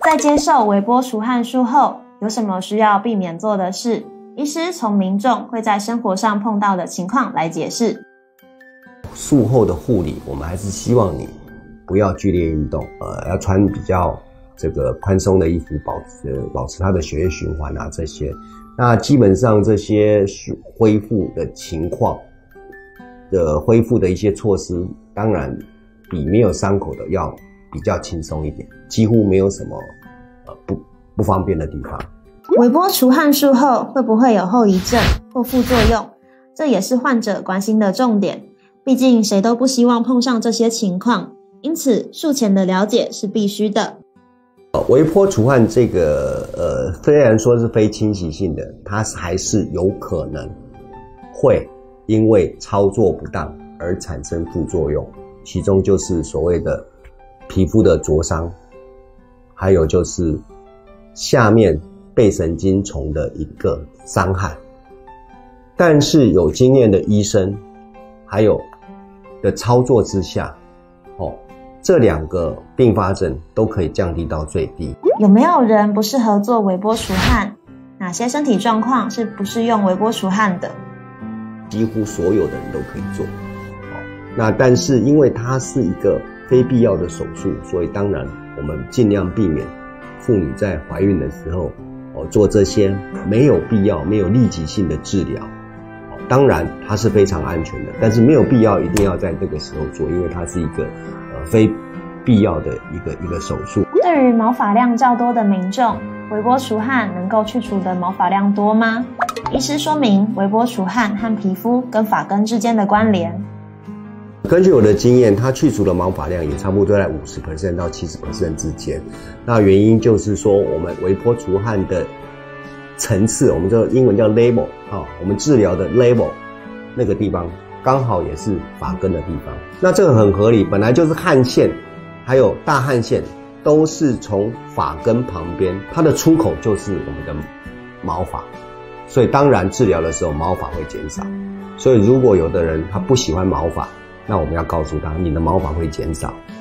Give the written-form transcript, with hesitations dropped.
在接受微波除汗术后，有什么需要避免做的事？医师从民众会在生活上碰到的情况来解释。 术后的护理，我们还是希望你不要剧烈运动，要穿比较宽松的衣服，保持它的血液循环啊这些。那基本上这些恢复的情况恢复的一些措施，当然比没有伤口的要比较轻松一点，几乎没有什么不方便的地方。 微波除汗术后会不会有后遗症或副作用？这也是患者关心的重点。毕竟谁都不希望碰上这些情况，因此术前的了解是必须的。 微波除汗这个虽然说是非侵袭性的，它还是有可能会因为操作不当而产生副作用，其中就是所谓的皮肤的灼伤，还有就是下面背神经丛的一个伤害。但是有经验的医生还有的操作之下，这两个并发症都可以降低到最低。 有没有人不适合做微波除汗？哪些身体状况是不适用微波除汗的？ 几乎所有的人都可以做。那但是因为它是一个非必要的手术，所以当然我们尽量避免妇女在怀孕的时候做这些没有必要、没有立即性的治疗。当然它是非常安全的，但是没有必要一定要在这个时候做，因为它是一个非必要的一个手术。 对于毛发量较多的民众，微波除汗能够去除的毛发量多吗？医师说明微波除汗和皮肤跟发根之间的关联。 根据我的经验，它去除的毛发量也差不多在 50% 到 70% 之间。那原因就是说，我们微波除汗的层次，我们这英文叫 level，我们治疗的 level 那个地方刚好也是发根的地方。那这个很合理，本来就是汗腺还有大汗腺都是从发根旁边，它的出口就是我们的毛发，所以当然治疗的时候毛发会减少。所以如果有的人他不喜欢毛发，那我们要告诉他你的毛发会减少。